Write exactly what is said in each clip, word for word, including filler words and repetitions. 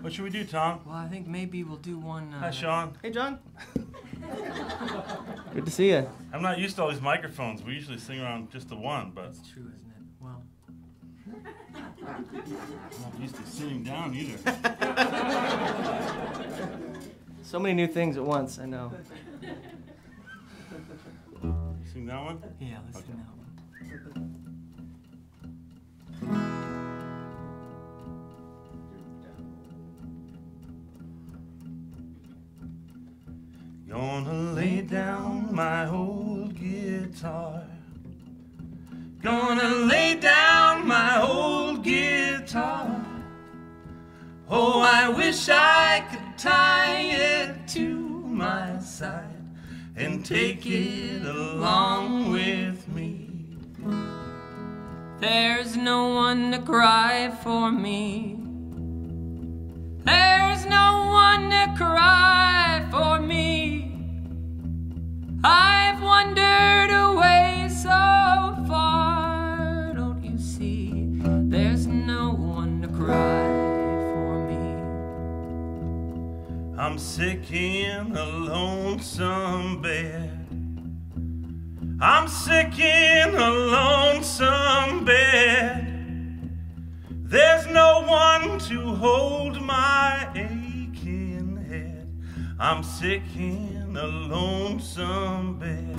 What should we do, Tom? Well, I think maybe we'll do one. Uh, Hi, Sean. Hey, John. Good to see you. I'm not used to all these microphones. We usually sing around just the one, but... That's true, isn't it? Well... I'm not used to sitting down either. So many new things at once, I know. Sing that one? Yeah, let's Okay. sing that one. Gonna lay down my old guitar. Gonna lay down my old guitar. Oh, I wish I could tie it to my side and take it along with me. There's no one to cry for me. There's no one to cry for me. I've wandered away so far, don't you see? There's no one to cry for me. I'm sick in a lonesome bed. I'm sick in a lonesome bed. There's no one to hold my aching head. I'm sick in a lonesome bed.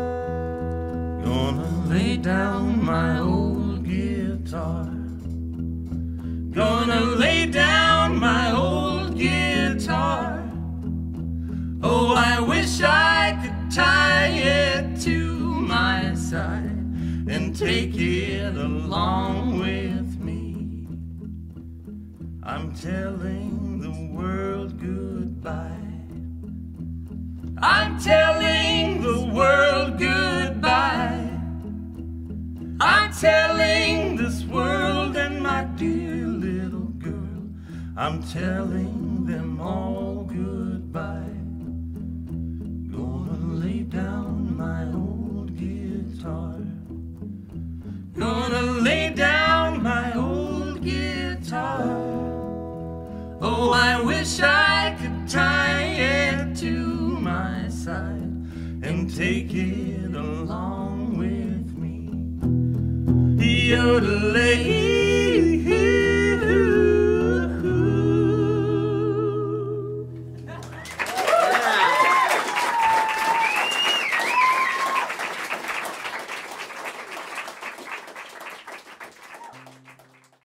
Gonna lay down my old guitar. Gonna lay down my old guitar. Oh, I wish I could tie it to my side and take it along with me. I'm telling the world goodbye. I'm telling the world goodbye. I'm telling this world and my dear little girl, I'm telling them all goodbye. Gonna lay down my old guitar. Gonna lay down my old guitar. Oh, I wish I could tie it to my side and take it along with me. Yodelay.